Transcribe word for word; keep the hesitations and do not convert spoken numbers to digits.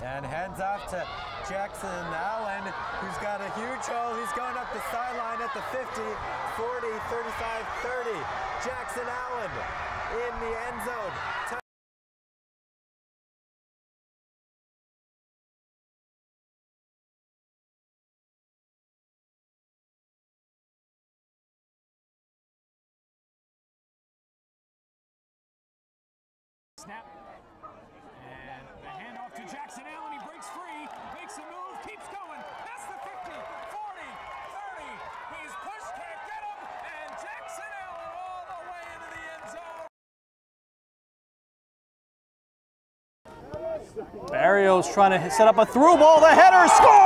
And hands off to Jackson Allen, who's got a huge hole. He's going up the sideline at the fifty, forty, thirty-five, thirty. Jackson Allen in the end zone. Snap. And the handoff to Jackson Allen. He breaks free, makes a move, keeps going. That's the fifty, forty, thirty. He's pushed, can't get him. And Jackson Allen all the way into the end zone. Barrios trying to set up a through ball. The header, score!